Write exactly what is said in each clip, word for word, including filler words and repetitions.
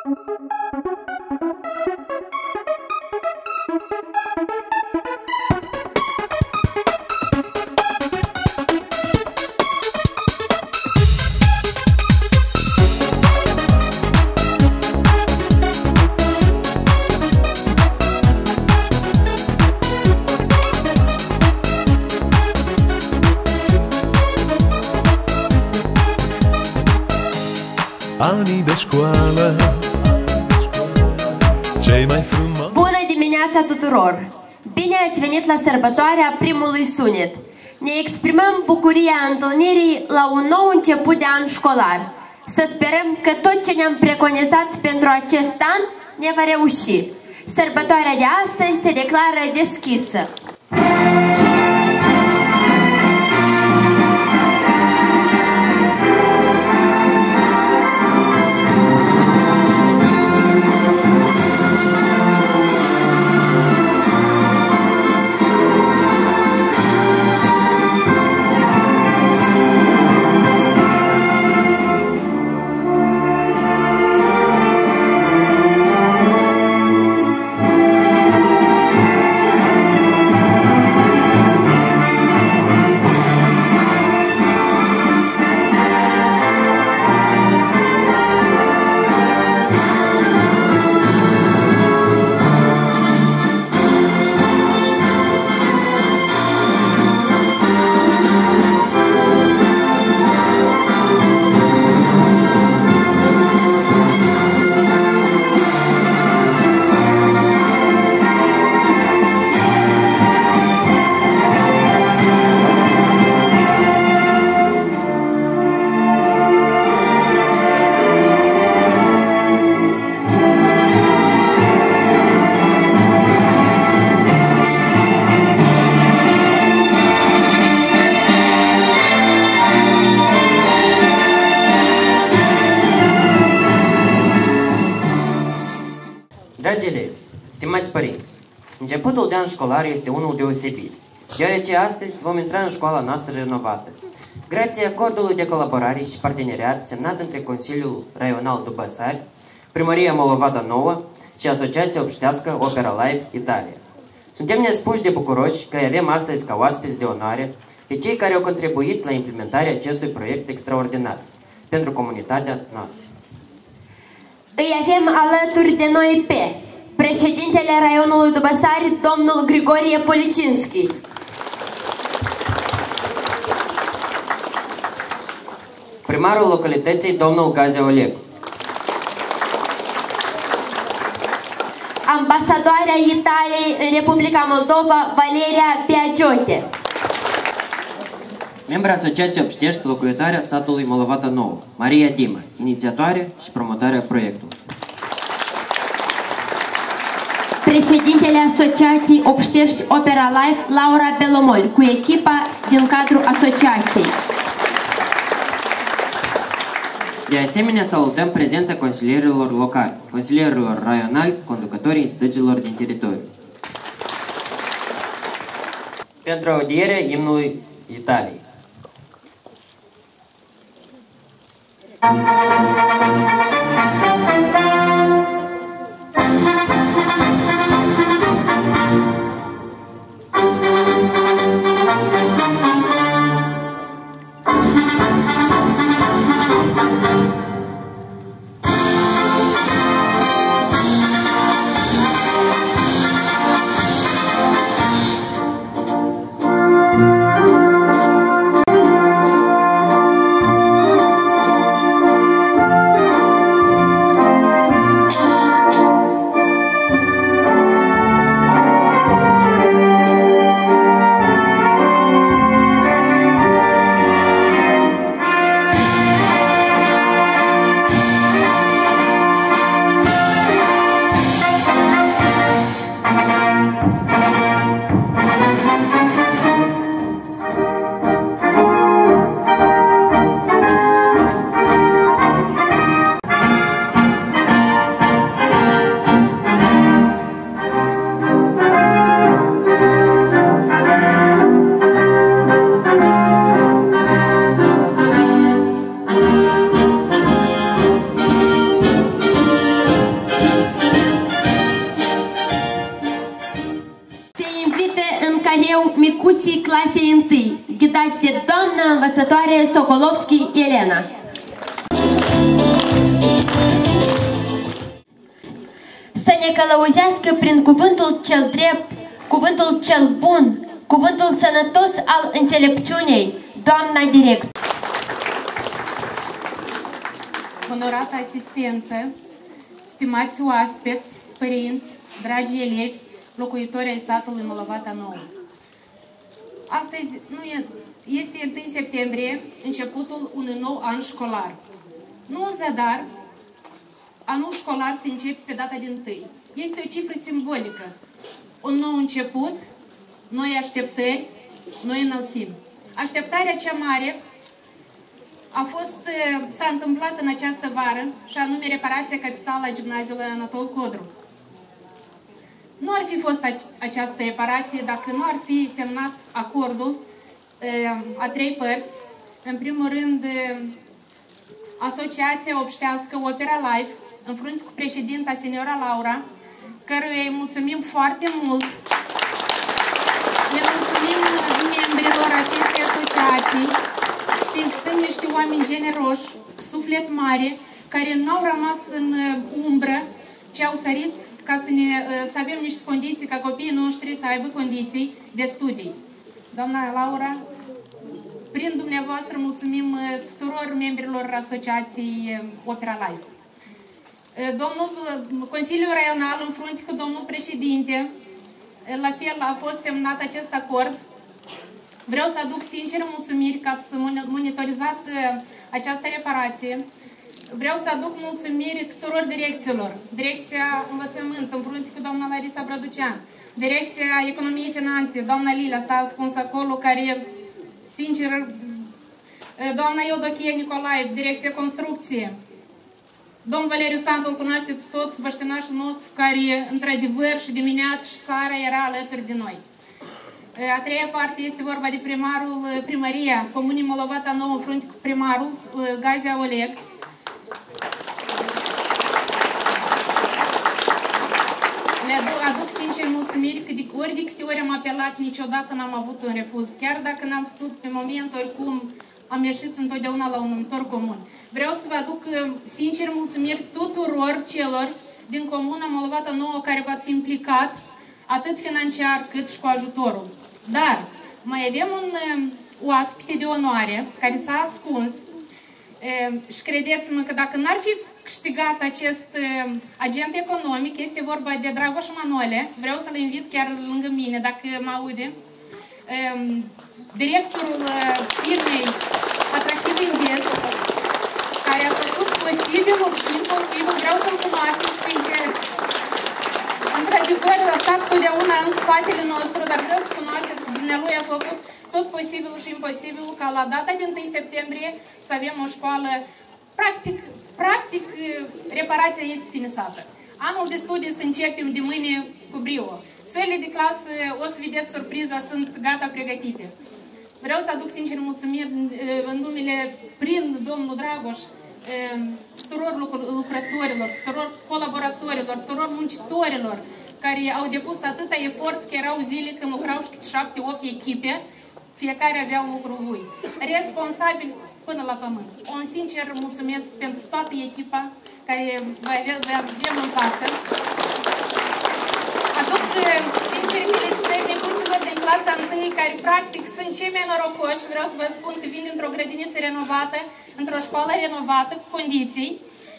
Anii de școală, cei mai frumoși. Bună dimineața tuturor! Bine ați venit la sărbătoarea primului sunet. Ne exprimăm bucuria întâlnirii la un nou început de an școlar. Să sperăm că tot ce ne-am preconizat pentru acest an ne va reuși. Sărbătoarea de astăzi se declară deschisă. Dragi elevi, stimați părinți, începutul de an școlar este unul deosebit, deoarece astăzi vom intra în școala noastră renovată. Grație acordului de colaborare și parteneriat semnat între Consiliul Raional Dubăsari, Primăria Molovata Nouă și Asociația Obștească Opera Live Italia. Suntem nespuși de bucuroși că îi avem astăzi ca oaspeți de onoare pe cei care au contribuit la implementarea acestui proiect extraordinar pentru comunitatea noastră. Îi avem alături de noi pe președintele Raionului Dubăsari, domnul Grigorie Policinski, primarul localității, domnul Gazia Oleg, ambasadoarea Italiei în Republica Moldova, Valeria Biagiote, membra Asociației Obștești, locuitoarea satului Molovata Nouă, Maria Dimă, inițiatoare și promotarea proiectului. președintele Asociației Obștești Opera Live, Laura Belomol, cu echipa din cadrul asociației. De asemenea, salutăm prezența consilierilor locali, consilierilor raionali, conducătorii instituțiilor din teritoriu. Pentru audierea imnului Italiei. clasei întâi, ghidați de doamna învățătoare Sokolovski Elena. Să ne călăuzească prin cuvântul cel drept, cuvântul cel bun, cuvântul sănătos al înțelepciunei, doamna director. Onorată asistență, stimați oaspeți, părinți, dragi elevi, locuitori ai satului Molovata Nouă. Astăzi nu e, este întâi septembrie, începutul unui nou an școlar. Nu în zadar, anul școlar se începe pe data din întâi. Este o cifră simbolică. Un nou început, noi așteptări, noi înălțimi. Așteptarea cea mare a fost, s-a întâmplat în această vară, și anume reparația capitală a gimnaziului Anatol Codru. Nu ar fi fost această reparație dacă nu ar fi semnat acordul a trei părți. În primul rând, Asociația Obștească Opera Live, în frunte cu președinta seniora Laura, căruia îi mulțumim foarte mult. Le mulțumim membrilor acestei asociații, fiindcă sunt niște oameni generoși, suflet mare, care nu au rămas în umbră, ci au sărit ca să, ne, să avem niște condiții, ca copiii noștri să aibă condiții de studii. Doamna Laura, prin dumneavoastră mulțumim tuturor membrilor asociației Opera Live. Domnul Consiliul Raional, în frunte cu domnul președinte, la fel a fost semnat acest acord. Vreau să aduc sincer mulțumiri ca să monitorizat această reparație. Vreau să aduc mulțumiri tuturor direcțiilor. Direcția Învățământ, în frunte cu doamna Larisa Brăducean. Direcția Economie Finanțe, doamna Lila s-a ascuns acolo, care, sincer, doamna Iodochie Nicolae, Direcția Construcție. Domnul Valeriu Sandu, îl cunoașteți toți, băștinașul nostru, care, într-adevăr, și dimineața și seara era alături de noi. A treia parte este vorba de primarul, primăria Comunii Molovata Nouă, în frunte cu primarul, Gazia Oleg. Le aduc, aduc sincer mulțumiri că de, ori de câte ori am apelat, niciodată n-am avut un refuz. Chiar dacă n-am putut pe moment, oricum am ieșit întotdeauna la un numitor comun. Vreau să vă aduc sincer mulțumiri tuturor celor din Comuna Molovata Nouă care v-ați implicat, atât financiar cât și cu ajutorul. Dar mai avem un oaspete de onoare care s-a ascuns și credeți-mă că dacă n-ar fi câștigat acest agent economic, este vorba de Dragoș Manole, vreau să-l invit chiar lângă mine, dacă mă aude, directorul firmei Atractiv Invest, care a făcut posibilul și imposibil, vreau să-l cunoașteți, fiindcă într-adevăr a stat totdeauna în spatele nostru, dar vreau să cunoașteți că dumnealui a făcut tot posibilul și imposibilul ca la data de întâi septembrie să avem o școală. Practic, practic reparația este finisată. Anul de studiu să începem de mâine cu brio. Sălile de clasă, o să vedeți surpriza, sunt gata pregătite. Vreau să aduc sincer mulțumiri în numele, prin domnul Dragoș, tuturor lucrătorilor, tuturor colaboratorilor, tuturor muncitorilor care au depus atâta efort, că erau zile când lucrau și șapte, opt echipe, fiecare avea lucrul lui. Responsabil până la pământ. Un sincer mulțumesc pentru toată echipa care vă avem în față. Aduc sincer felicitări micuților din clasa întâi, care practic sunt cei mai norocoși. Vreau să vă spun că vin într-o grădiniță renovată, într-o școală renovată, cu condiții.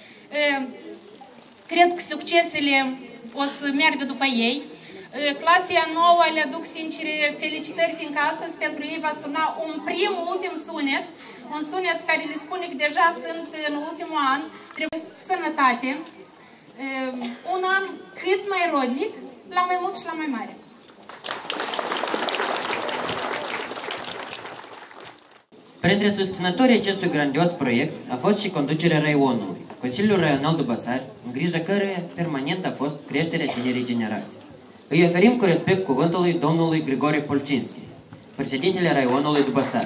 Cred că succesele o să meargă după ei. Clasia nouă le aduc sincere felicitări, fiindcă astăzi pentru ei va suna un prim, ultim sunet, un sunet care le spune că deja sunt în ultimul an, trebuie sănătate, un an cât mai rodnic, la mai mult și la mai mare. Printre susținătorii acestui grandios proiect a fost și conducerea raionului, Consiliul Raional Dubăsari, în grijă căruia permanent a fost creșterea tinerii generații. Îi oferim cu respect cuvântului domnului Grigore Polcinski, președintele raionului Dubăsari.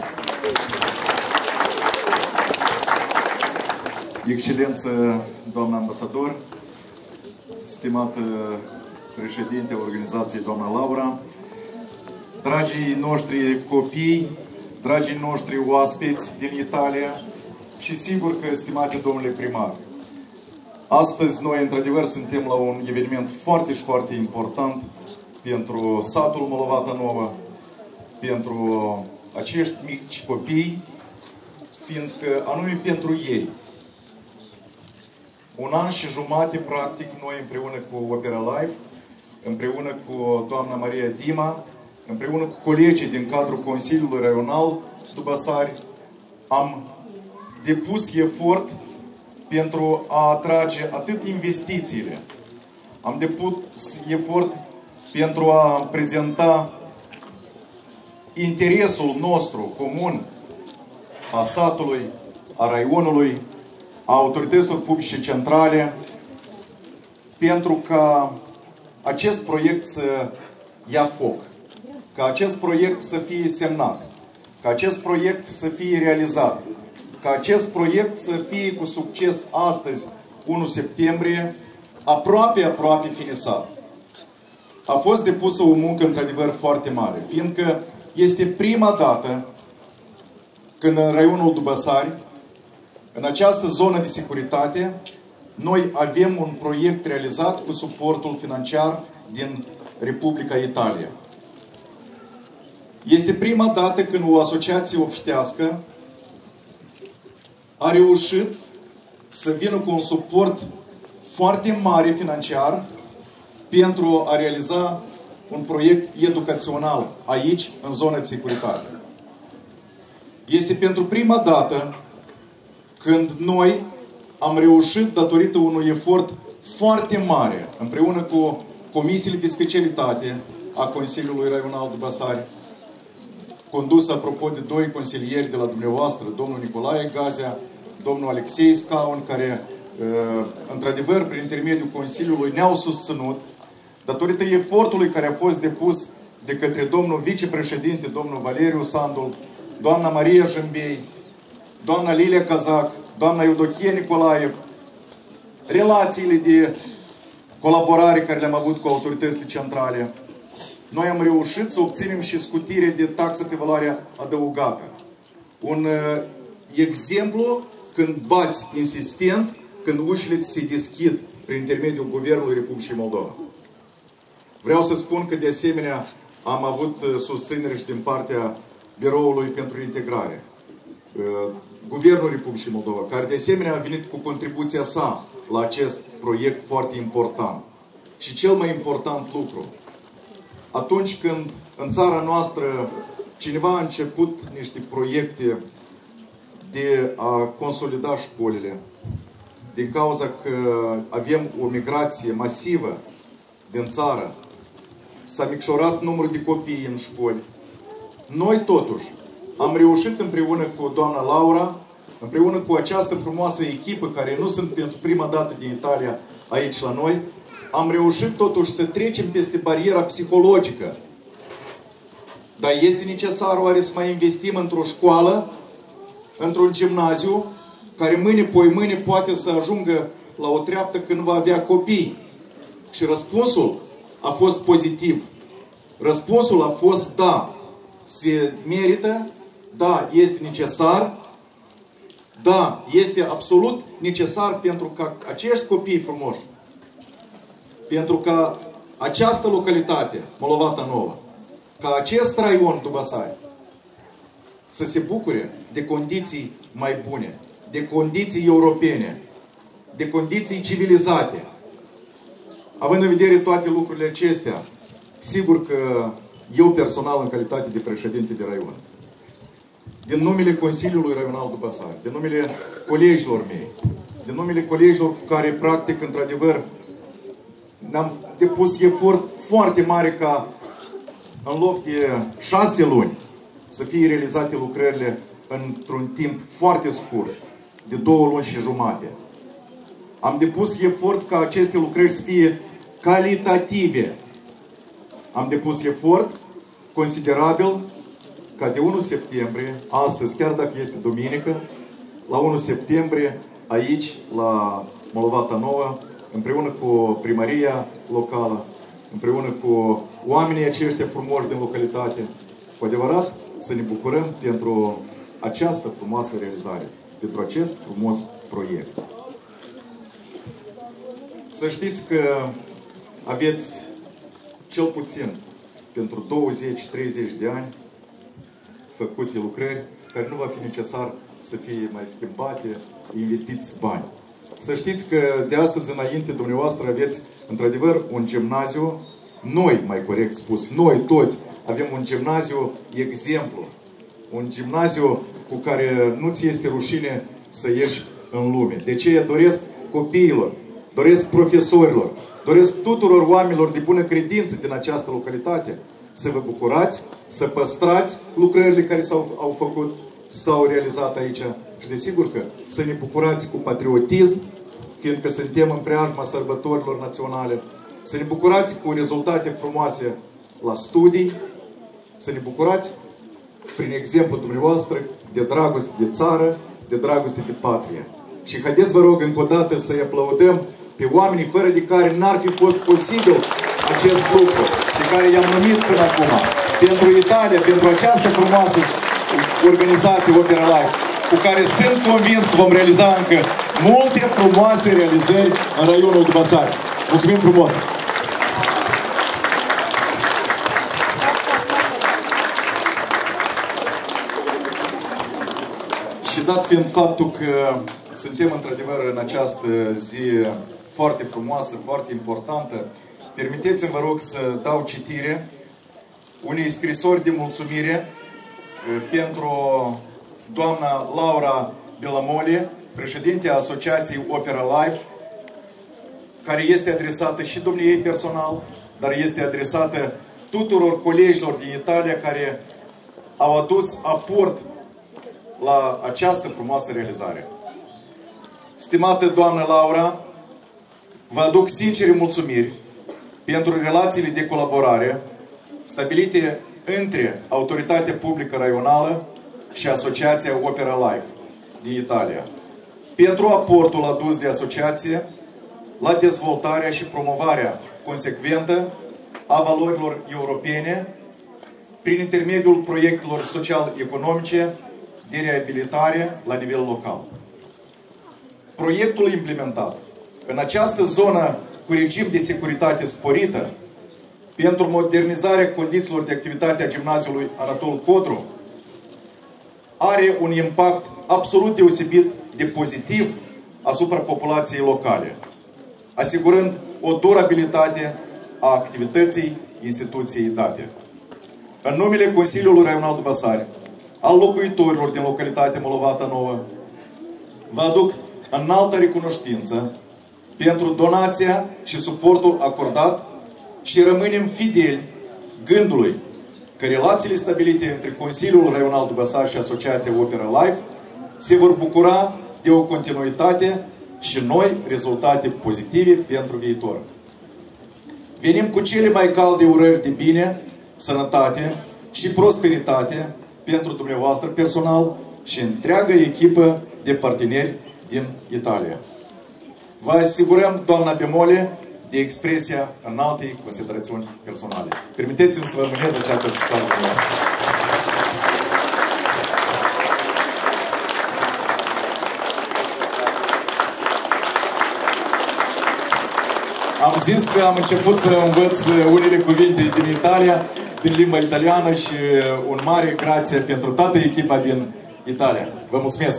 Excelență, doamna ambasador, stimată președinte organizației, doamna Laura, dragii noștri copii, dragii noștri oaspeți din Italia și sigur că, stimate domnule primar, astăzi noi, într-adevăr, suntem la un eveniment foarte și foarte important pentru satul Molovata Nouă, pentru acești mici copii, fiindcă, anume pentru ei. Un an și jumate, practic, noi împreună cu Opera Live, împreună cu doamna Maria Dima, împreună cu colegii din cadrul Consiliului Raional Dubăsari, am depus efort pentru a atrage atât investițiile, am depus efort pentru a prezenta interesul nostru comun a satului, a raionului, a autorităților publice centrale, pentru ca acest proiect să ia foc, ca acest proiect să fie semnat, ca acest proiect să fie realizat, ca acest proiect să fie cu succes astăzi, unu septembrie, aproape, aproape finisat. A fost depusă o muncă într-adevăr foarte mare, fiindcă este prima dată când în raionul Dubăsari, în această zonă de securitate, noi avem un proiect realizat cu suportul financiar din Republica Italia. Este prima dată când o asociație obștească a reușit să vină cu un suport foarte mare financiar pentru a realiza un proiect educațional aici, în zona de securitate. Este pentru prima dată când noi am reușit, datorită unui efort foarte mare, împreună cu comisiile de specialitate a Consiliului Raional Dubăsari, condusă, apropo, de doi consilieri de la dumneavoastră, domnul Nicolae Gazea, domnul Alexei Scaun, care, într-adevăr, prin intermediul Consiliului ne-au susținut, datorită efortului care a fost depus de către domnul vicepreședinte, domnul Valeriu Sandul, doamna Maria Jâmbei, doamna Lilia Cazac, doamna Eudochie Nicolaev, relațiile de colaborare care le-am avut cu autoritățile centrale, noi am reușit să obținem și scutire de taxă pe valoare adăugată. Un uh, exemplu când bați insistent, când ușile ți se deschid prin intermediul Guvernului Republicii Moldova. Vreau să spun că de asemenea am avut uh, susținere și din partea Biroului pentru Integrare. Uh, Guvernul Republicii Moldova, care de asemenea a venit cu contribuția sa la acest proiect foarte important. Și cel mai important lucru, atunci când în țara noastră cineva a început niște proiecte de a consolida școlile, din cauza că avem o migrație masivă din țară, s-a micșorat numărul de copii în școli, noi totuși am reușit împreună cu doamna Laura, împreună cu această frumoasă echipă, care nu sunt pentru prima dată din Italia aici la noi, am reușit totuși să trecem peste bariera psihologică. Dar este necesar oare să mai investim într-o școală, într-un gimnaziu, care mâine, poi mâine poate să ajungă la o treaptă când va avea copii? Și răspunsul a fost pozitiv. Răspunsul a fost da, se merită, da, este necesar, da, este absolut necesar pentru ca acești copii frumoși, pentru ca această localitate, Molovata Nouă, ca acest raion Dubăsari, să se bucure de condiții mai bune, de condiții europene, de condiții civilizate. Având în vedere toate lucrurile acestea, sigur că eu personal, în calitate de președinte de raion, din numele Consiliului Raional Dubăsari, din numele colegilor mei, din numele colegilor cu care, practic, într-adevăr, ne-am depus efort foarte mare ca în loc de șase luni să fie realizate lucrările într-un timp foarte scurt, de două luni și jumate. Am depus efort ca aceste lucrări să fie calitative. Am depus efort considerabil ca de unu septembrie, astăzi, chiar dacă este duminică, la unu septembrie, aici, la Molovata Nouă, împreună cu primăria locală, împreună cu oamenii aceștia frumoși din localitate, cu adevărat să ne bucurăm pentru această frumoasă realizare, pentru acest frumos proiect. Să știți că aveți cel puțin pentru douăzeci treizeci de ani făcute lucrări care nu va fi necesar să fie mai schimbate, investiți bani. Să știți că de astăzi înainte dumneavoastră aveți într-adevăr un gimnaziu, noi mai corect spus, noi toți avem un gimnaziu exemplu. Un gimnaziu cu care nu ți este rușine să ieși în lume. De aceea doresc copiilor, doresc profesorilor, doresc tuturor oamenilor de bună credință din această localitate să vă bucurați, să păstrați lucrările care s-au au făcut, s-au realizat aici și desigur că să ne bucurați cu patriotism, fiindcă suntem în preajma sărbătorilor naționale, să ne bucurați cu rezultate frumoase la studii, să ne bucurați prin exemplu dumneavoastră de dragoste de țară, de dragoste de patrie. Și haideți, vă rog, încă o dată să-i aplaudăm pe oamenii fără de care n-ar fi fost posibil acest lucru, pe care i-am numit până acum. Pentru Italia, pentru această frumoasă organizație Opera Live, cu care sunt convins că vom realiza încă multe frumoase realizări în raionul Dubăsari. Mulțumim frumos! Și dat fiind faptul că suntem într-adevăr în această zi foarte frumoasă, foarte importantă, permiteți-mi, vă rog, să dau citire unei scrisori de mulțumire pentru doamna Laura Belamoli, președintea Asociației Opera Live, care este adresată și dumneiei personal, dar este adresată tuturor colegilor din Italia care au adus aport la această frumoasă realizare. Stimată doamnă Laura, vă aduc sincere mulțumiri pentru relațiile de colaborare stabilite între Autoritatea Publică Raională și Asociația Opera Live din Italia, pentru aportul adus de asociație la dezvoltarea și promovarea consecventă a valorilor europene prin intermediul proiectelor social-economice de reabilitare la nivel local. Proiectul implementat în această zonă cu regim de securitate sporită pentru modernizarea condițiilor de activitate a gimnaziului Anatol Codru are un impact absolut deosebit de pozitiv asupra populației locale, asigurând o durabilitate a activității instituției date. În numele Consiliului Raional Dubăsari, al locuitorilor din localitatea Molovata Nouă, vă aduc înaltă recunoștință pentru donația și suportul acordat și rămânem fideli gândului că relațiile stabilite între Consiliul Raional Dubăsari și Asociația Opera Live se vor bucura de o continuitate și noi rezultate pozitive pentru viitor. Venim cu cele mai calde urări de bine, sănătate și prosperitate pentru dumneavoastră personal și întreaga echipă de parteneri din Italia. Vă asigurăm, doamna Bemoli, de expresia înaltei considerațiuni personale. Permiteți-mi să vă mânez această scrisoare dumneavoastră. Am zis că am început să învăț unele cuvinte din Italia, din limba italiană și un mare grație pentru toată echipa din Italia. Vă mulțumesc!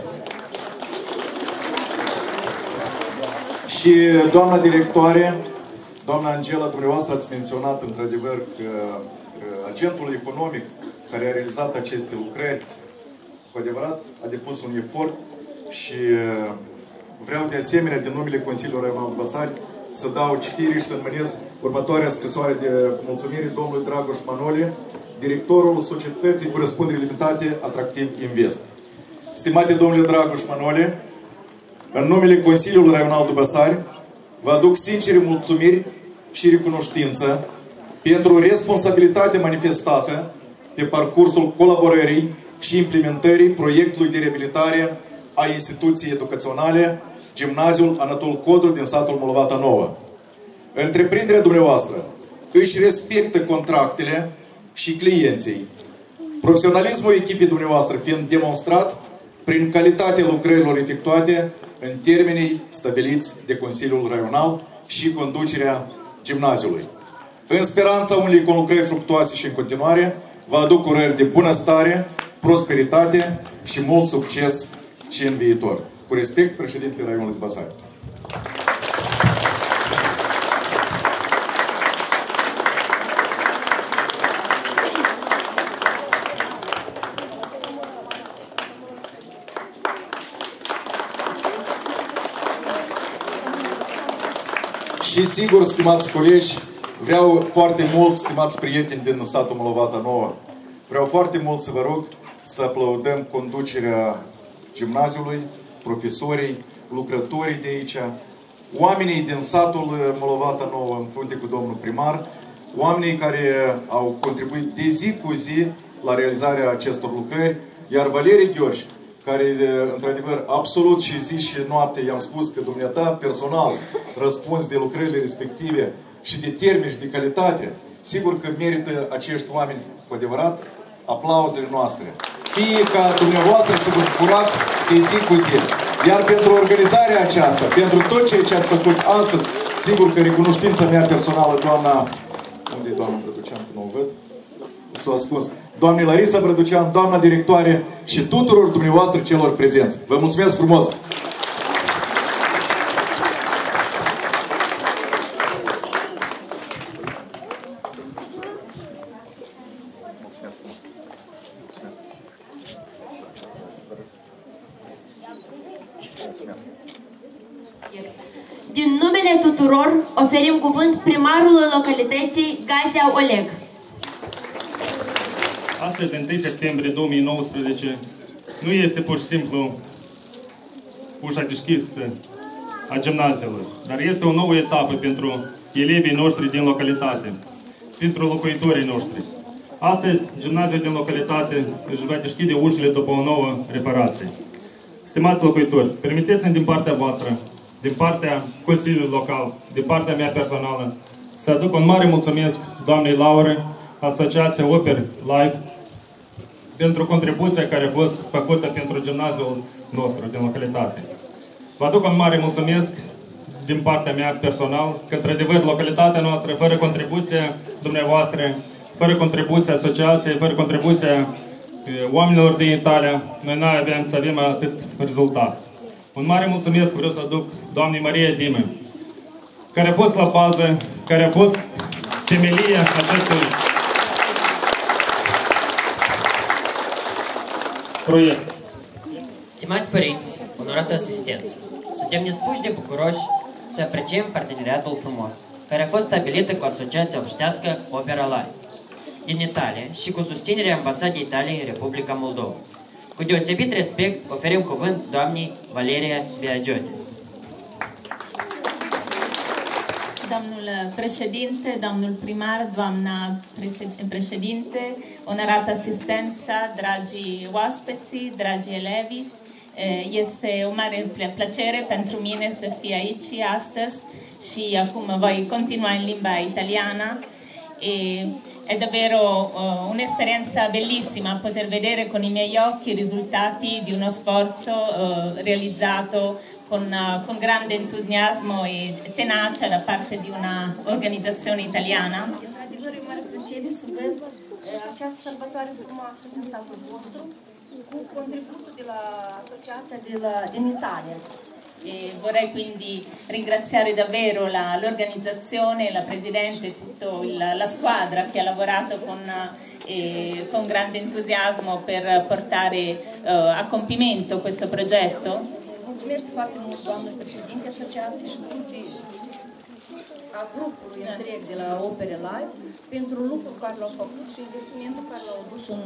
Și doamna directoare, doamna Angela, dumneavoastră ați menționat într-adevăr că agentul economic care a realizat aceste lucrări, cu adevărat, a depus un efort și vreau de asemenea, din numele Consiliului Raional Dubăsari, să dau citire și să înmânez următoarea scrisoare de mulțumire domnului Dragoș Manole, directorul Societății cu Răspundere Limitate Atractiv Invest. Stimate domnule Dragoș Manole, în numele Consiliului Raional Dubăsari, vă aduc sincere mulțumiri și recunoștință pentru responsabilitatea manifestată pe parcursul colaborării și implementării proiectului de reabilitare a instituției educaționale Gimnaziul Anatol Codru din satul Molovata Nouă. Întreprinderea dumneavoastră își respectă contractele și clienții. Profesionalismul echipei dumneavoastră fiind demonstrat prin calitatea lucrărilor efectuate în termenii stabiliți de Consiliul Raional și conducerea gimnaziului. În speranța unei conlucrări fructuoase și în continuare, vă aduc urări de bunăstare, prosperitate și mult succes și în viitor. Cu respect, președintele Raionului Basarab. Și sigur, stimați colegi, vreau foarte mult, stimați prieteni din satul Molovata Nouă, vreau foarte mult să vă rog să aplaudăm conducerea gimnaziului, profesorii, lucrătorii de aici, oamenii din satul Molovata Nouă, în frunte cu domnul primar, oamenii care au contribuit de zi cu zi la realizarea acestor lucrări, iar Valerie Gheorghe, care, într-adevăr, absolut și zi și noapte i-am spus că dumneata personal răspunzi de lucrările respective și de termeni și de calitate, sigur că merită acești oameni, cu adevărat, aplauzele noastre. Fie ca dumneavoastră să vă bucurați de zi cu zi. Iar pentru organizarea aceasta, pentru tot ceea ce ați făcut astăzi, sigur că recunoștința mea personală, doamna... Unde e doamna Brăducean, că nu o văd? S-a ascuns. Doamne Larisa Brăducean, doamna directoare și tuturor dumneavoastră celor prezenți. Vă mulțumesc frumos! Din numele tuturor, oferim cuvânt primarului localității Gazia Oleg. Astăzi, întâi septembrie două mii nouăsprezece, nu este pur și simplu ușa deschisă a gimnaziului, dar este o nouă etapă pentru elevii noștri din localitate, pentru locuitorii noștri. Astăzi, gimnaziul din localitate își va deschide ușile după o nouă reparație. Stimați locuitori, permiteți-mi din partea voastră, din partea Consiliului Local, din partea mea personală, să aduc un mare mulțumesc doamnei Laure, Asociația Oper Live, pentru contribuția care a fost făcută pentru gimnaziul nostru din localitate. Vă aduc un mare mulțumesc din partea mea personal, că într-adevăr localitatea noastră, fără contribuția dumneavoastră, fără contribuția asociației, fără contribuția oamenilor din Italia, noi n-ai aveam să avem atât rezultat. Un mare mulțumesc vreau să aduc doamnei Maria Dime, care a fost la bază, care a fost temelia acestui proiect. Stimați părinți, onorată asistență, suntem dispuși de bucuroși să apreciem parteneriatul frumos, care a fost stabilită cu Asociația Obștească Opera Live din Italia și cu susținerea Ambasadei Italiei în Republica Moldova. Cu deosebit respect, oferim cuvânt doamnei Valeria Biagiote. Domnul președinte, domnul primar, doamna președinte, onorată asistență, dragi oaspeți, dragi elevi, este o mare plăcere pentru mine să fiu aici astăzi și acum voi continua in limba italiana. E, è davvero uh, un'esperienza bellissima poter vedere con i miei occhi i risultati di uno sforzo uh, realizzato con, uh, con grande entusiasmo e tenacia da parte di una organizzazione italiana. Într-adevăr, e mare plăcere să văd această sărbătoare frumoasă din satul vostru cu contributul de la asociația de la, din Italia. E vorrei quindi ringraziare davvero l'organizzazione, la, la Presidente e tutta la, la squadra che ha lavorato con, eh, con grande entusiasmo per portare eh, a compimento questo progetto. Mulțumesc foarte mult, doamnă președinte, asociației și a grupului întreg de la Opera Live pentru lucrul care l-au făcut și investimentul care l-au dus în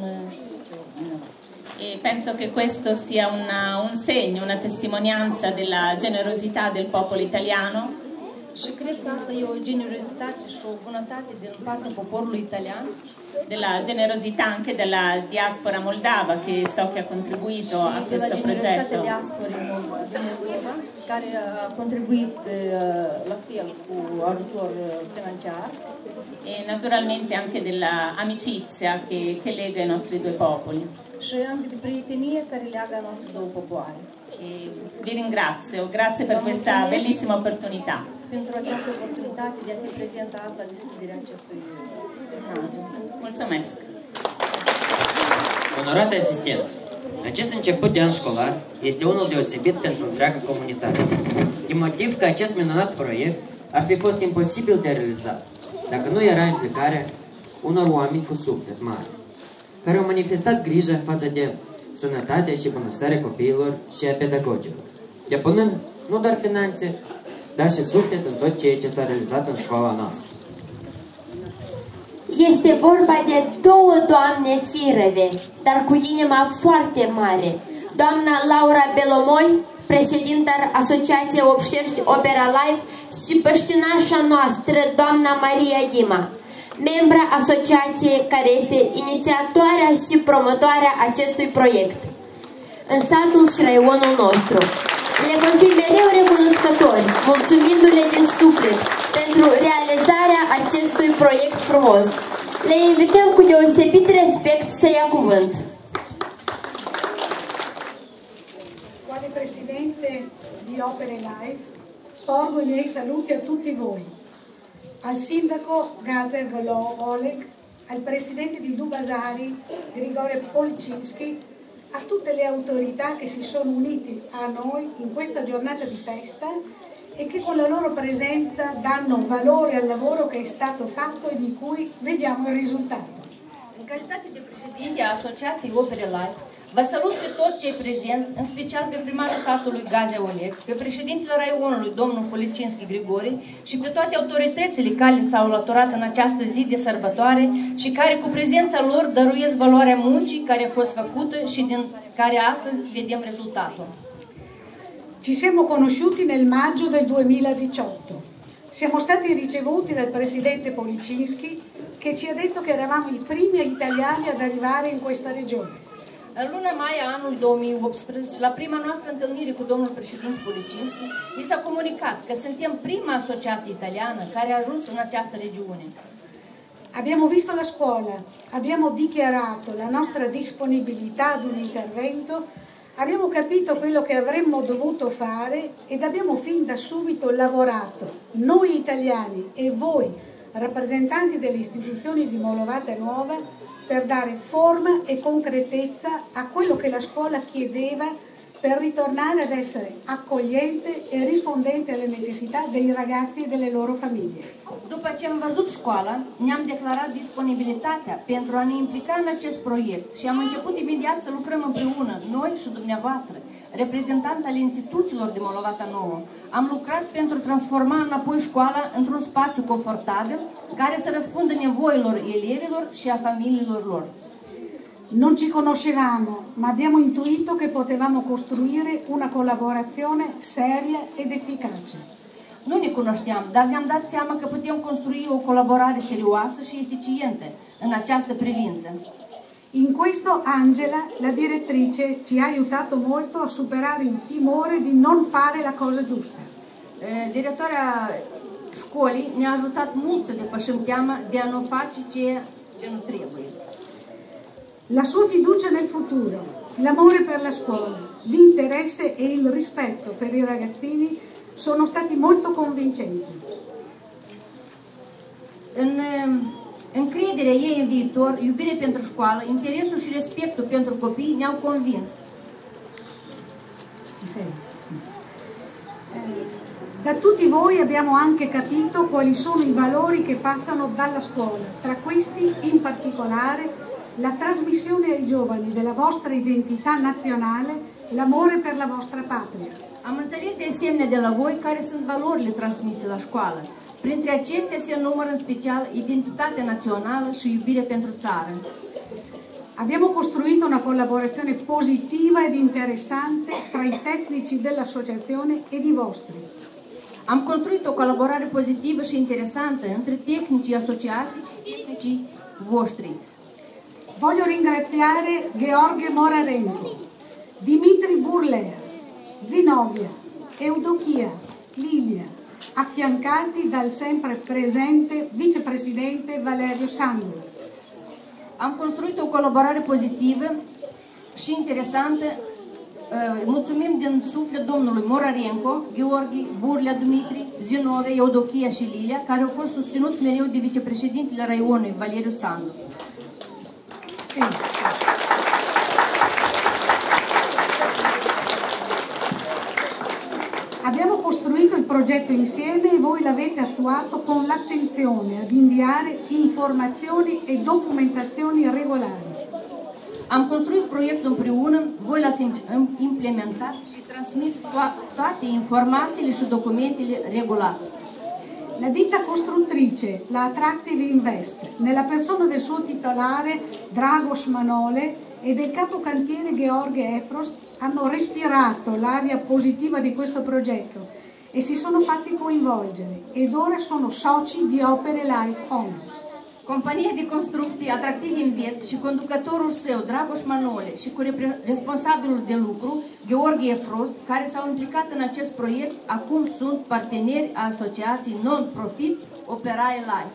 E penso che questo sia una, un segno, una testimonianza della generosità del popolo italiano. Și cred că asta e o generozitate și o bunătate din partea poporului italian. Della generosità anche della diaspora moldava che so che ha contribuito a questo progetto. Della diaspora moldova care a contribuit la fel cu ajutor financiar. e naturalmente anche dell'amicizia che, che lega i nostri due popoli. Și anche de prietenie care leagă noastre două popoare. E vi ringrazio, grazie per questa bellissima opportunità. Pentru această oportunitate de a fi prezentă azi la deschiderea acestui gimnaziu. Mulțumesc! Onorată asistență, acest început de an școlar este unul deosebit pentru întreaga comunitate. Din motiv că acest minunat proiect ar fi fost imposibil de realizat dacă nu era implicarea unor oameni cu suflet mare, care au manifestat grijă față de sănătatea și bunăstarea copiilor și a pedagogilor, depunând nu doar finanțe, dar și suflet în tot ceea ce s-a realizat în școala noastră. Este vorba de două doamne fireve, dar cu inima foarte mare. Doamna Laura Belomoi, președinta Asociației Obșerști Opera Live, și păștinașa noastră, doamna Maria Dima, membra asociației care este inițiatoarea și promotoarea acestui proiect în satul și raionul nostru. Le vom fi mereu recunoscători, mulțumindu-le din suflet pentru realizarea acestui proiect frumos. Le invităm cu deosebit respect să ia cuvânt. Quale presidente di Opere Live, porgo i miei saluti a tutti voi, al sindaco Gazer Oleg, al presidente di Dubasari Grigore Policinski, a tutte le autorità che si sono uniti a noi in questa giornata di festa e che con la loro presenza danno valore al lavoro che è stato fatto e di cui vediamo il risultato. În calitate de președinte a Asociației Opere Live, vă salut pe toți cei prezenți, în special pe primarul satului Gazea Oleg, pe președintele raionului, domnul Policinski Grigore, și pe toate autoritățile care s-au alăturat în această zi de sărbătoare și care cu prezența lor dăruiesc valoarea muncii care a fost făcută și din care astăzi vedem rezultatul. Ci siamo conosciuti nel maggio del duemiladiciotto. Siamo stati ricevuti dal presidente Policinski, che ci ha detto che eravamo i primi italiani ad arrivare in questa regione. În luna mai a anului două mii optsprezece, la prima noastră întâlnire cu domnul președinte Policinski, mi s-a comunicat că suntem prima asociație italiană care a ajuns în această regiune. Abbiamo visto la scuola, abbiamo dichiarato la nostra disponibilità ad un intervento, abbiamo capito quello che avremmo dovuto fare ed abbiamo fin da subito lavorato, noi italiani e voi, rappresentanti delle istituzioni di Molovata Nuova, per dare forma e concretezza a quello che la scuola chiedeva per ritornare ad essere accogliente e rispondente alle necessità dei ragazzi e delle loro famiglie. După ce am văzut școala, ne-am declarat disponibilitatea pentru a ne implica în acest proiect și am început imediat să lucrăm împreună, noi și dumneavoastră, reprezentanți ale instituțiilor de Molovata Nouă. Am lucrat pentru a transforma înapoi școala într-un spațiu confortabil care să răspundă nevoilor elevilor și a familiilor lor. Non ci conoscevamo, ma abbiamo intuito che potevamo costruire una collaborazione seria ed efficace. Nu ne cunoșteam, dar ne-am dat seama că putem construi o colaborare serioasă și eficientă în această privință. In questo Angela, la direttrice, ci ha aiutato molto a superare il timore di non fare la cosa giusta. Directoarea școlii ne-a ajutat mult să depășim teama de a nu face ceea ce nu trebuie. La sua fiducia nel futuro, l'amore per la scuola, l'interesse e il rispetto per i ragazzini sono stati molto convincenti. În încrederea ei în viitor, iubire pentru școală, interesul și respectul pentru copii ne-au convins. Ci sei? Da tutti voi abbiamo anche capito quali sono i valori che passano dalla scuola, tra questi in particolare la trasmissione ai giovani della vostra identità nazionale, l'amore per la vostra patria. Am înțeles de asemenea de la voi care sunt valorile transmise la școală. Printre acestea se numără în special identitatea națională și iubire pentru țară. Abbiamo costruito una collaborazione positiva ed interessante tra i tecnici dell'associazione ed i vostri. Am construit o colaborare pozitivă și interesantă între tehnicii asociații și tehnicii voștri. Voglio ringraziare Gheorghe Morarenko, Dimitri Burlea, Zinovia, Eudochia, Lilia, affiancati dal sempre presente vicepresidente Valerio Sandu. Am construit o colaborare pozitivă și interesantă. Mulțumim din suflet domnului Morarenco, Gheorghe, Burlea Dumitri, Zinove, Eudochia și Lilia, care au fost susținuți mereu de vicepreședintele raionului Valeriu Sandu. Sì. Abbiamo costruito il progetto insieme e voi l'avete attuato con l'attenzione ad inviare informazioni e documentazioni regolari. Am construit proiectul împreună, voi l-ați implementat și transmis to- toate informațiile și documentele regulate. La ditta costruttrice, la Attractive Invest, nella persona del suo titolare Dragos Manole e del capocantiere Gheorghe Efros, hanno respirato l'aria positiva di questo progetto e si sono fatti coinvolgere ed ora sono soci di Opere Life Home. Compania de construcții Attractive Invest și conducătorul său, Dragos Manole, și cu responsabilul de lucru, Gheorghe Efros, care s-au implicat în acest proiect, acum sunt parteneri a asociației non-profit Operae Life.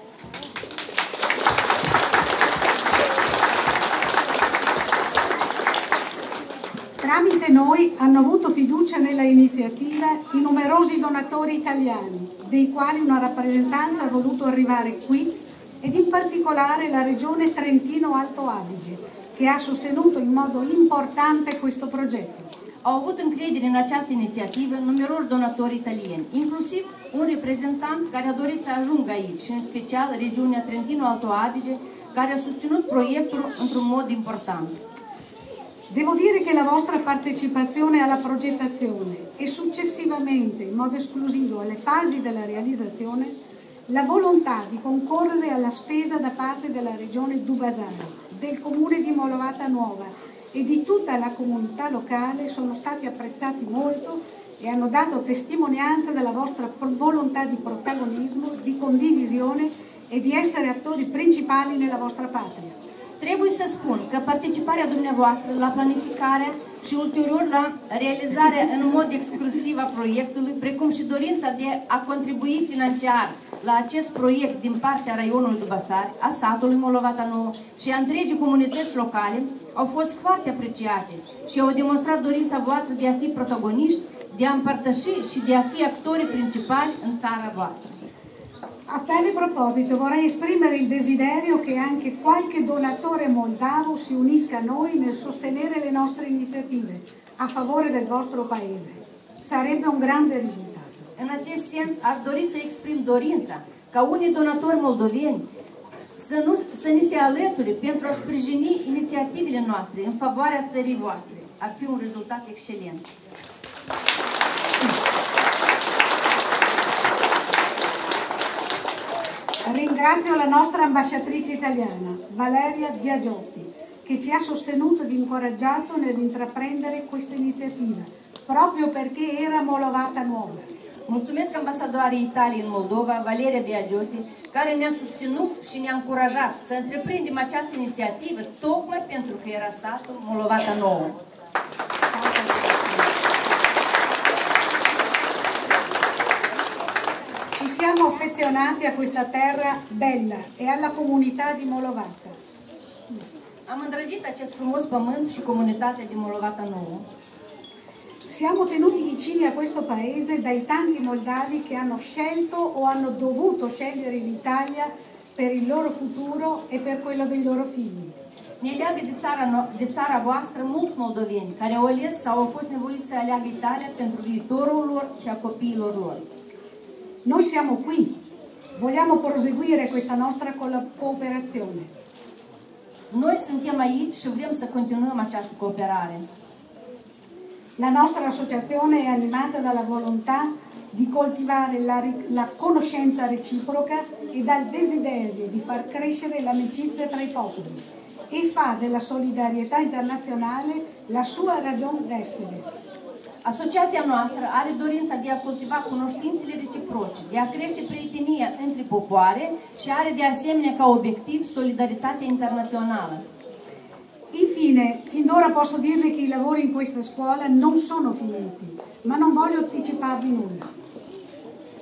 Tramite noi hanno avuto fiducia nella iniziativa i numerosi donatori italiani, dei quali una rappresentanza ha voluto arrivare qui, ed in particolare la Regione Trentino-Alto Adige, che ha sostenuto in modo importante questo progetto. Au avut încredere în această inițiativă numeroși donatori italieni, inclusiv un reprezentant care a dorit să ajungă aici, și în special regiunea Trentino-Alto Adige, care a susținut proiectul într-un mod important. Devo dire che la vostra partecipazione alla progettazione e successivamente, in modo esclusivo, alle fasi della realizzazione, la volontà di concorrere alla spesa da parte della Regione Dubasari, del Comune di Molovata Nuova e di tutta la comunità locale sono stati apprezzati molto e hanno dato testimonianza della vostra volontà di protagonismo, di condivisione e di essere attori principali nella vostra patria. Trebuie să spun că participarea dumneavoastră la planificarea și ulterior la realizarea în mod exclusiv a proiectului, precum și dorința de a contribui financiar la acest proiect din partea raionului Dubasari, a satului Molovata Nouă și a întregii comunități locale, au fost foarte apreciate și au demonstrat dorința voastră de a fi protagoniști, de a împărtăși și de a fi actori principali în țara voastră. A tale proposito vorrei esprimere il desiderio che anche qualche donatore moldavo si unisca a noi nel sostenere le nostre iniziative a favore del vostro paese. Sarebbe un grande risultato. În acest sens, aș dori să exprim dorința ca unii donatori moldoveni să, nu, să ni se alăture pentru a sprijini inițiativele noastre în favoarea țării voastre. Ar fi un rezultat excelent. Ringrazio la nostra ambasciatrice italiana, Valeria Biagiotti, che ci ha sostenuto ed incoraggiato nell'intraprendere questa iniziativa, proprio perché era Molovata Nuova. Mulțumesc ambasadoarei Italiei în Moldova, Valeria Biagiotti, care ne-a susținut și ne-a încurajat să întreprindem această inițiativă tocmai pentru că era satul Molovata Nouă. Ci siamo affezionati a questa terra bella e alla comunità di Molovata. Am îndrăgit acest frumos pământ și comunitatea din Molovata Nouă. Siamo tenuti vicini a questo paese dai tanti moldavi che hanno scelto o hanno dovuto scegliere l'Italia per il loro futuro e per quello dei loro figli. Ne leagă de țara, de țara voastră mulți moldoveni care au ales sau au fost nevoiți să aleagă Italia pentru viitorul lor și a copiilor lor. Noi siamo qui, vogliamo proseguire questa nostra cooperazione. Noi suntem aici și vrem să continuăm această cooperare. La nostra associazione è animata dalla volontà di coltivare la, la conoscenza reciproca e dal desiderio di far crescere l'amicizia tra i popoli e fa della solidarietà internazionale la sua ragion d'essere. Asociația noastră are dorința de a cultiva cunoștințele reciproce, de a crește prietenia între popoare și are de asemenea ca obiectiv solidaritatea internazională. Infine, fin d'ora posso dirvi che i lavori in questa scuola non sono finiti, ma non voglio anticiparvi nulla.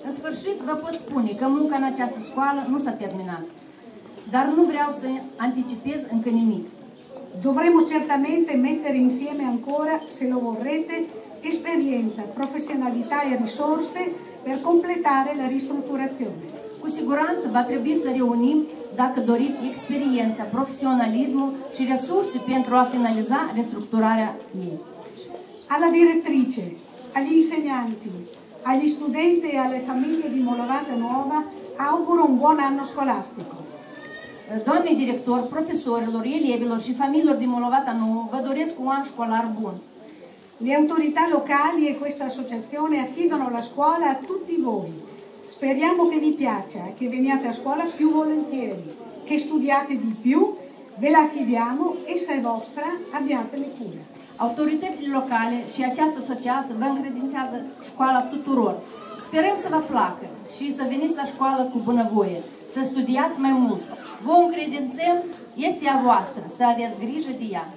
În sfârșit, vă pot spune că munca în această școală nu s-a terminat, dar nu vreau să anticipez încă nimic. Dovremo certamente mettere insieme ancora, se lo vorrete, esperienza, professionalità e risorse per completare la ristrutturazione. Cu siguranță va trebui să reunim, dacă doriți, experiența, profesionalismul și resurse pentru a finaliza restructurarea ei. Alla direttrice, agli insegnanti, agli studenti e alle famiglie di Molovata Nuova auguro un buon anno scolastico. Doamnei director, profesorilor, elevilor și familiilor din Molovata Nouă, vă doresc un an școlar bun. Le autorità locali e questa associazione affidano la scuola a tutti voi. Speriamo che vi piaccia, che veniate a scuola più volentieri, che studiate di più, ve la affidiamo e se è vostra abbiatene cura. Autoritățile locale și această asociație vă încredințează școala tuturor. Sperăm să vă placă și să veniți la școală cu bunăvoie, să studiați mai mult. Vă încredințăm, este a voastră, să aveți grijă de ea.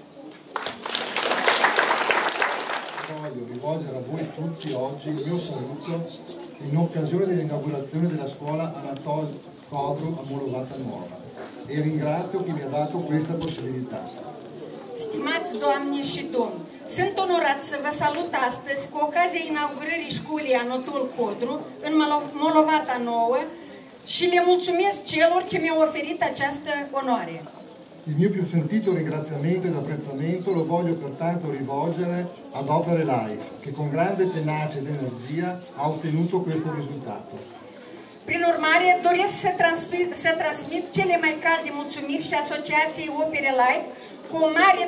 Voglio rivolgere a voi tutti oggi il mio saluto in occasione dell'inaugurazione della scuola Anatol Codru a Molovata Nuova e ringrazio chi mi ha dato questa possibilità. Stimați doamne și domni, sunt onorat să vă salut astăzi cu ocazia inaugurării școlii Anatol Codru în Molovata Nouă și le mulțumesc celor ce mi-au oferit această onoare. Il mio più sentito ringraziamento ed apprezzamento lo voglio pertanto rivolgere ad Opere Life, che con grande tenacia ed energia ha ottenuto questo risultato. Prin urmare, doresc să transmit, să transmit cele mai calde mulțumiri și asociației Opere Life cu o mare,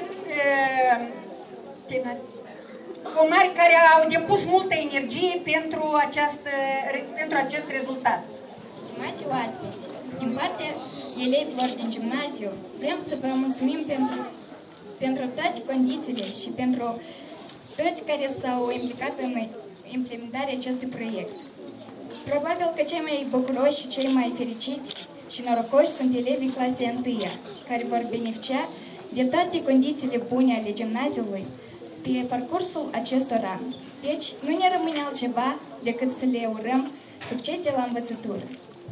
uh, cu mare care au depus multă energie pentru, această, pentru acest rezultat. Stimați oaspeți, din partea elevilor din gimnaziu, vrem să vă mulțumim pentru, pentru toate condițiile și pentru toți care s-au implicat în implementarea acestui proiect. Probabil că cei mai bucuroși și cei mai fericiți și norocoși sunt elevii clasei întâia, care vor beneficia de toate condițiile bune ale gimnaziului pe parcursul acestor ani. Deci, nu ne rămâne altceva decât să le urăm succese la învățătură.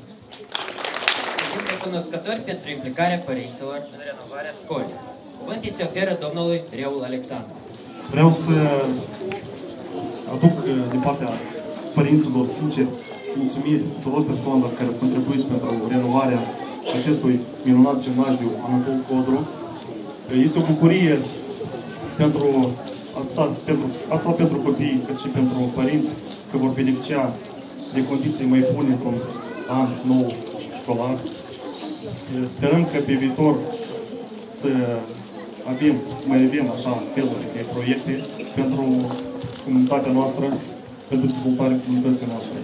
Sunt recunoscători pentru implicarea părinților în renovarea școlii. Cuvântul se oferă domnului Reul Alexandru. Vreau să aduc din partea părinților, sincer, mulțumiri tuturor persoanelor care au contribuit pentru renovarea acestui minunat gimnaziu Anatol Codru. Este o bucurie pentru atât, pentru, atât pentru copii cât și pentru părinți că vor beneficia de condiții mai bune într-un an nou școlar. Sperăm că pe viitor să avem, să mai avem așa feluri de proiecte pentru comunitatea noastră, pentru dezvoltarea comunității noastre.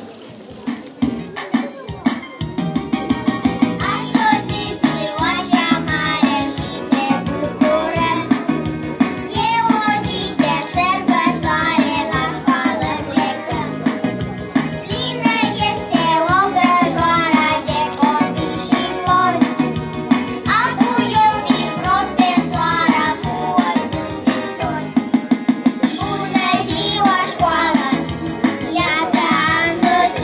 Bună ziua, școală! Iată, am sosit!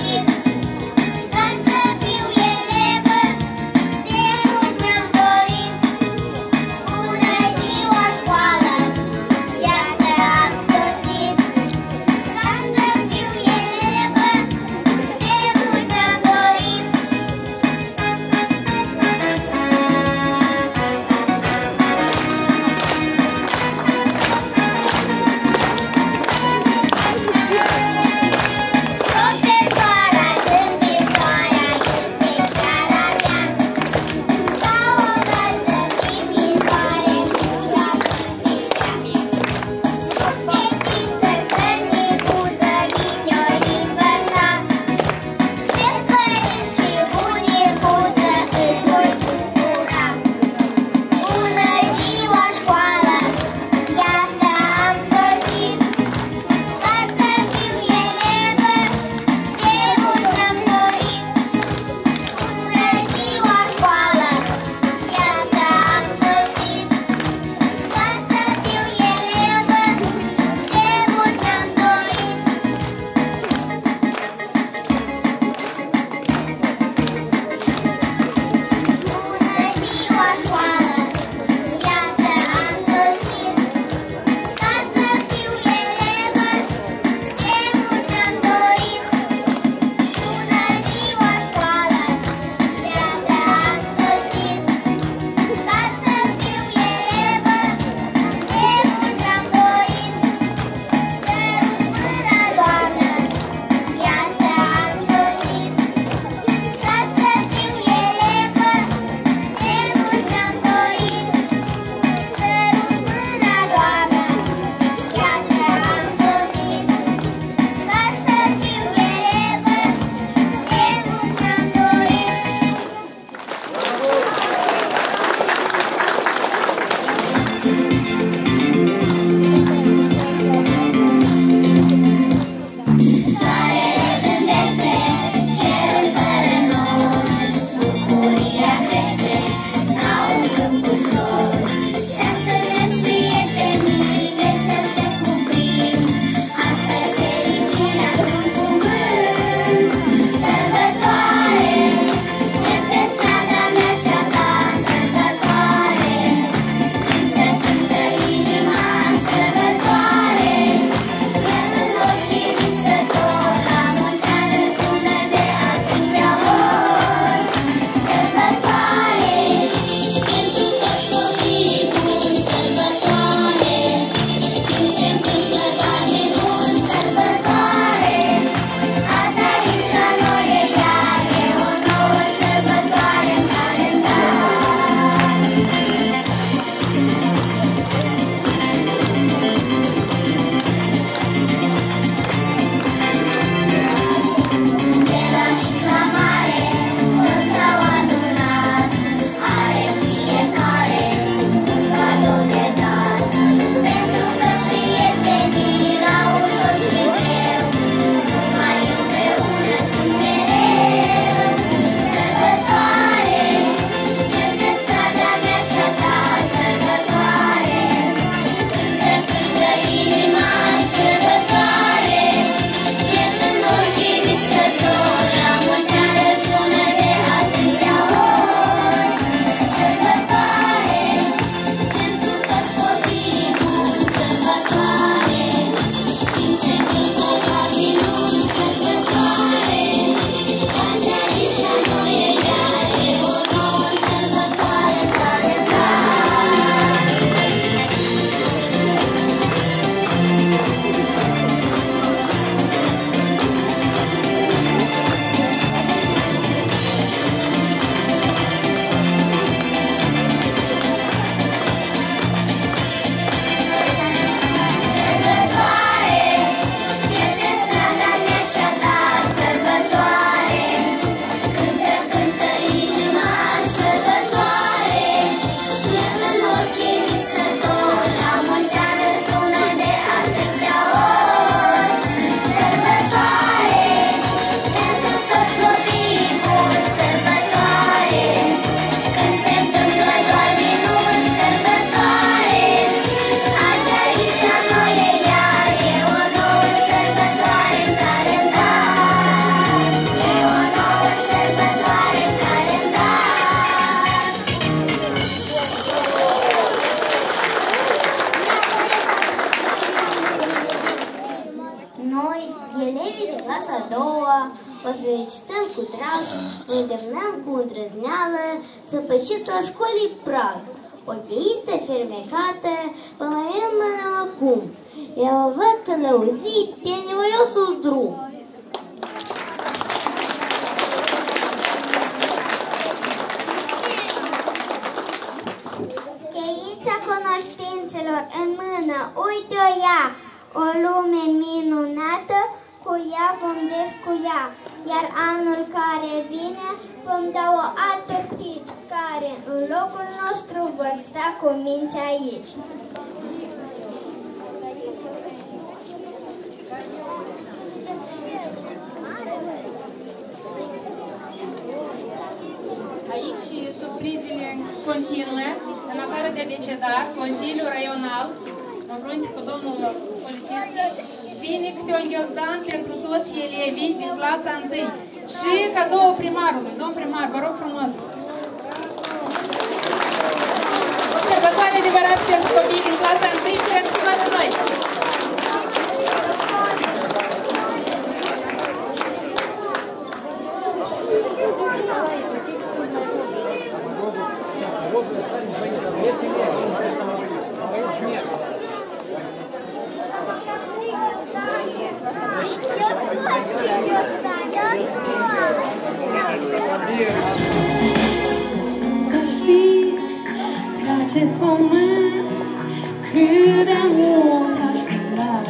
aici stăm cu drag, vă îndemnăm cu îndrăzneală să pășiți la școlii prag. O cheiță fermecată, vă mai îmânăm acum. Eu văd călăuzi pe nevoiosul drum. Cheița cunoștințelor în mână, uite-o ea, o lume minunată, cu ea vom descuia, iar anul care vine vom da o altă tici, care în locul nostru vor sta cu minți aici. Aici surprizele continuă, în afară de abecedar, Consiliul Raional, în frunte cu domnul policist, vine câte un ghiozdan pentru toți elevii din clasa întâi și cadou primarului. Domn primar, vă rog frumos! O sărbătoare adevărată pentru copii din clasa întâi și pentru toți noi! Aș fi pe acest pământ cât de mult aș vrea,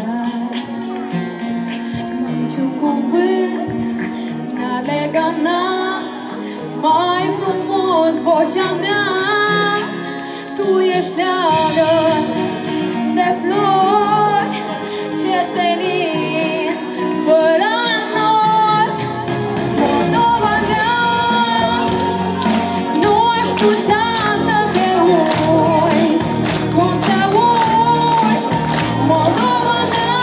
niciun cuvânt n-ar legăna mai frumos vocea mea. Tu ești leagă de flori ce țelin fără nori. Moldova mea, nu aș putea să te uit cum te uit. Moldova mea,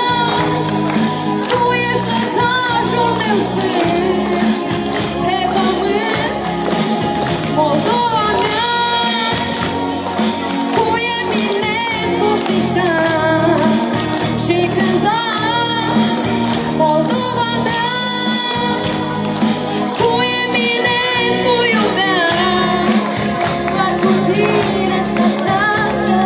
tu ești lăcașul meu sfânt pe pământ. Moldova mea, cu Eminescu visam și cântam. Moldova mea, cu Eminescu iubeam, doar cu tine să trasă.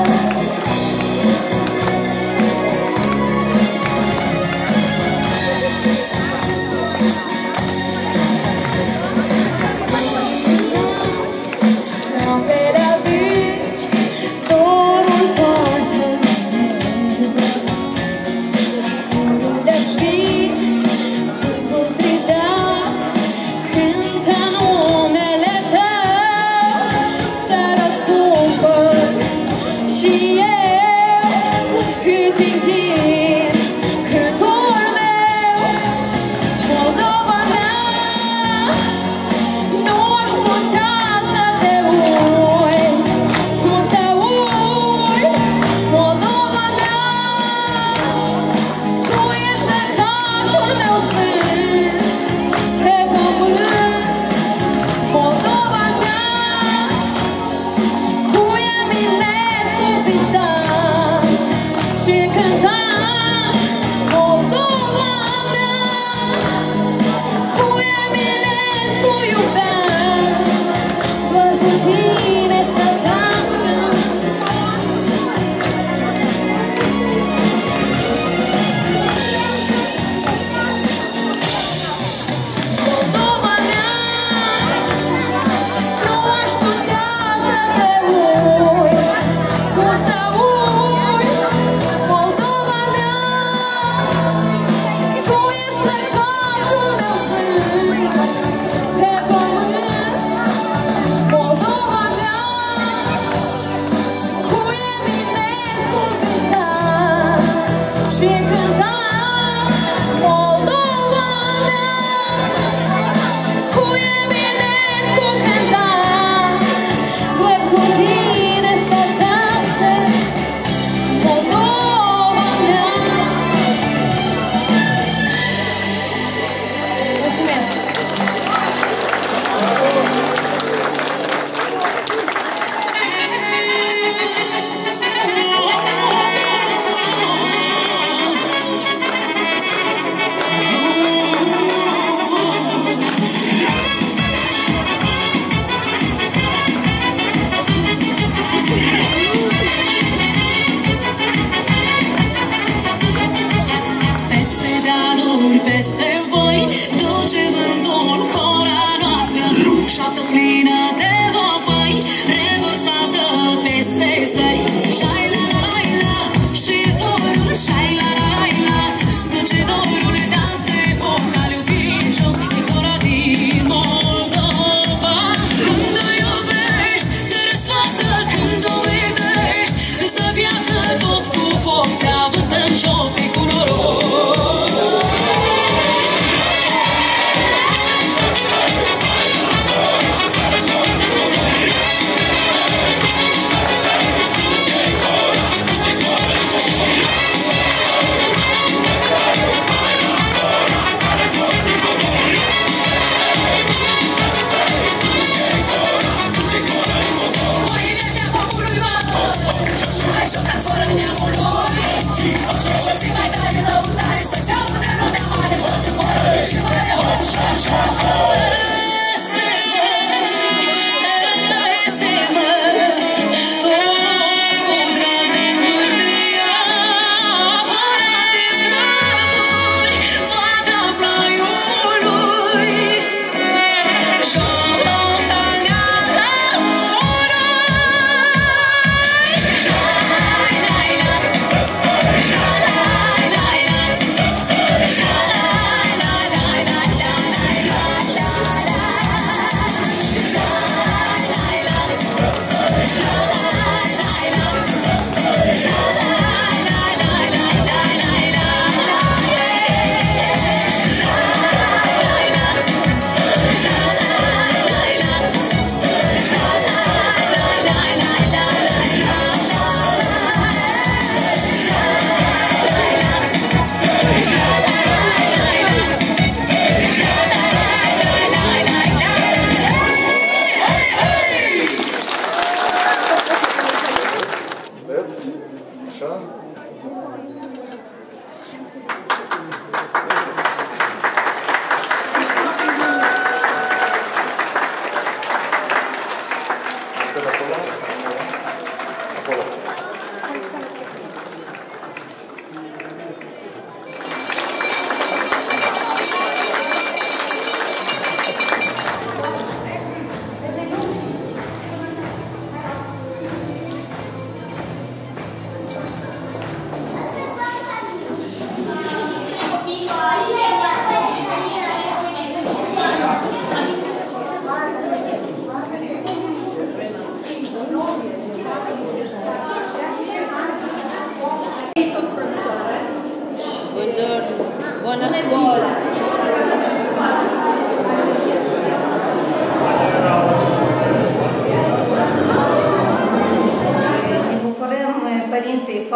Noapte de adânci, dorul poartă dorul de fi, vântul strigea, cântă numele tău, să răscumpăr și eu îți închin cântul meu. Moldova mea, nu aș putea să te uit cum te uit. Moldova mea, tu ești lăcașul meu sfânt pe pământ.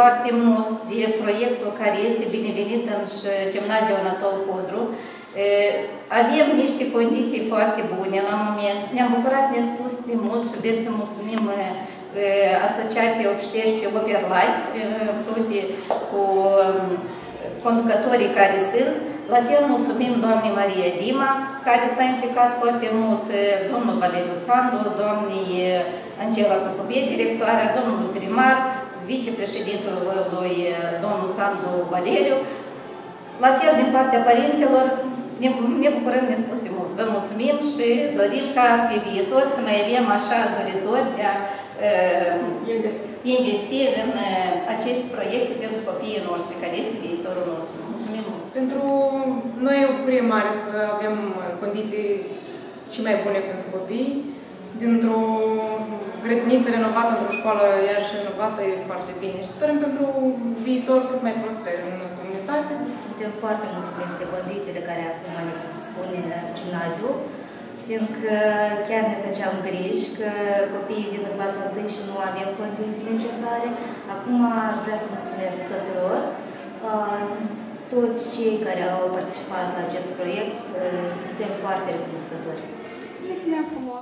foarte mult de proiectul care este binevenit în Gimnaziul Anatol Codru. Avem niște condiții foarte bune la moment. Ne-am bucurat nespus de mult și vrem să mulțumim Asociația Obștește Oper Live, în frunte cu conducătorii care sunt. La fel mulțumim doamnei Maria Dima, care s-a implicat foarte mult, domnul Valeriu Sandu, doamnei Angela Căpăbie, directoarea, domnul primar, vicepreședintul lui domnul Sandu Valeriu. La fel din partea părinților, ne, ne bucurăm nespus de mult. Vă mulțumim și dorim ca pe viitor să mai avem așa doritori de a uh, investi. investi în uh, aceste proiecte pentru copiii noștri, care este viitorul nostru. Mulțumim mult! Pentru noi e o bucurie mare să avem condiții și mai bune pentru copii. Dintr-o grădiniță renovată într-o școală iarăși renovată e foarte bine și sperăm pentru viitor cât mai prosper în comunitate. Suntem foarte mulțumiți de condițiile care acum ne dispune gimnaziul, fiindcă chiar ne făceam griji că copiii vin în clasa întâi și nu avem condiții necesare. Acum aș vrea să mulțumesc tuturor, toți cei care au participat la acest proiect, suntem foarte recunoscători. Mulțumim frumos!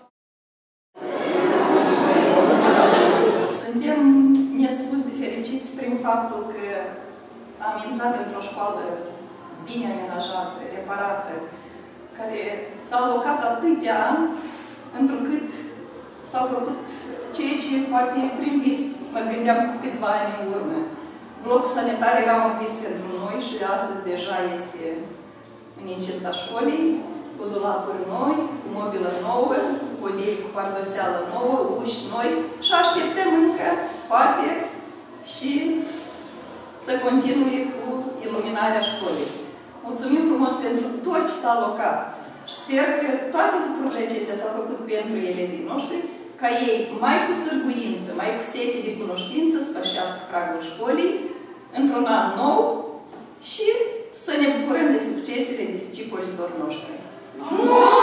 Suntem nespus de fericiți prin faptul că am intrat într-o școală bine amenajată, reparată, care s-a alocat atâtea ani, întrucât s-au făcut ceea ce poate prin vis mă gândeam cu câțiva ani în urmă. Blocul sanitar era un vis pentru noi și astăzi deja este în incinta școlii, cu dulapuri noi, cu mobilă nouă, cu podei cu pardoseală nouă, uși noi și așteptăm încă, poate, și să continue cu iluminarea școlii. Mulțumim frumos pentru tot ce s-a alocat și sper că toate lucrurile acestea s-au făcut pentru elevii noștri, ca ei mai cu sârguință, mai cu sete de cunoștință să pășească pragul școlii într-un an nou și să ne bucurăm de succesele discipolilor noștri.